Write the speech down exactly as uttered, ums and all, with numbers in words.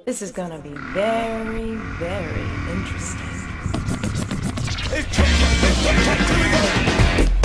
This is gonna be very, very interesting. Here we go.